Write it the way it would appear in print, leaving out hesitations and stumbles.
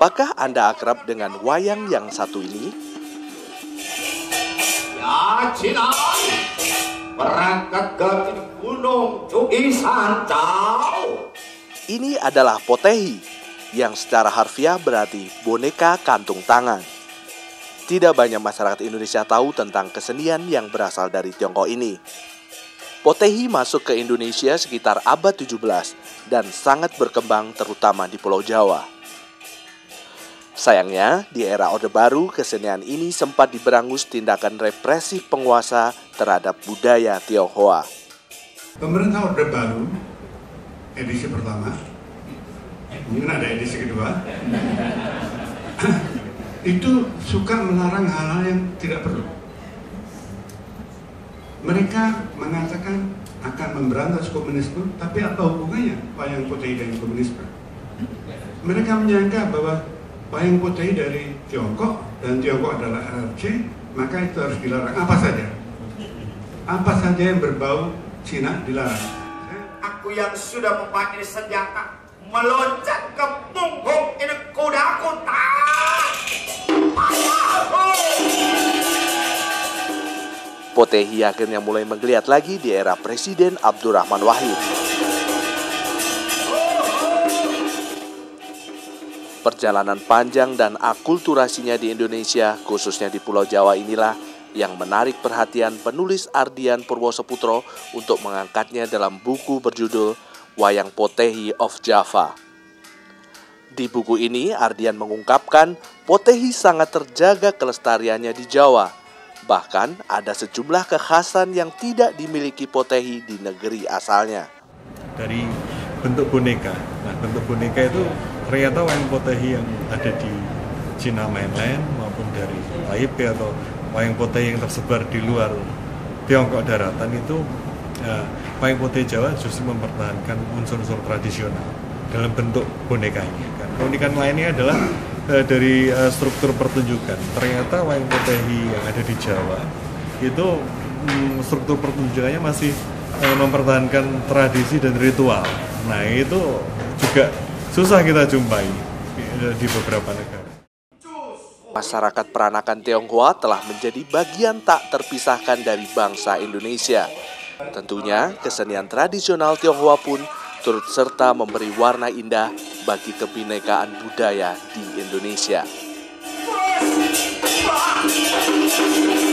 Apakah Anda akrab dengan wayang yang satu ini? Ya, Cina, berangkat ke Gunung Cuisan, Cao. Ini adalah potehi, yang secara harfiah berarti boneka kantung tangan. Tidak banyak masyarakat Indonesia tahu tentang kesenian yang berasal dari Tiongkok ini. Potehi masuk ke Indonesia sekitar abad 17 dan sangat berkembang terutama di Pulau Jawa. Sayangnya, di era Orde Baru, kesenian ini sempat diberangus tindakan represif penguasa terhadap budaya Tionghoa. Pemerintah Orde Baru, edisi pertama, mungkin ada edisi kedua, itu suka melarang hal-hal yang tidak perlu. Mereka mengatakan akan memberantas komunisme, tapi apa hubungannya wayang potehi dengan komunisme? Mereka menyangka bahwa wayang potehi dari Tiongkok dan Tiongkok adalah RRC, maka itu harus dilarang. Apa saja? Apa saja yang berbau Cina dilarang. Aku yang sudah memakai senjata meloncat ke punggung ini kudaku. Potehi akhirnya mulai menggeliat lagi di era Presiden Abdurrahman Wahid. Perjalanan panjang dan akulturasinya di Indonesia, khususnya di Pulau Jawa inilah yang menarik perhatian penulis Ardian Purwosoputro untuk mengangkatnya dalam buku berjudul Wayang Potehi of Java. Di buku ini, Ardian mengungkapkan potehi sangat terjaga kelestariannya di Jawa. Bahkan ada sejumlah kekhasan yang tidak dimiliki potehi di negeri asalnya. Dari bentuk boneka. Nah, bentuk boneka itu ternyata wayang potehi yang ada di Cina mainland maupun dari Taipei atau wayang potehi yang tersebar di luar Tiongkok daratan itu wayang potehi Jawa justru mempertahankan unsur-unsur tradisional dalam bentuk bonekanya. Keunikan lainnya adalah dari struktur pertunjukan. Ternyata wayang potehi yang ada di Jawa itu struktur pertunjukannya masih mempertahankan tradisi dan ritual. Nah, itu juga susah kita jumpai di beberapa negara. Masyarakat peranakan Tionghoa telah menjadi bagian tak terpisahkan dari bangsa Indonesia. Tentunya, kesenian tradisional Tionghoa pun turut serta memberi warna indah bagi kebinekaan budaya di Indonesia.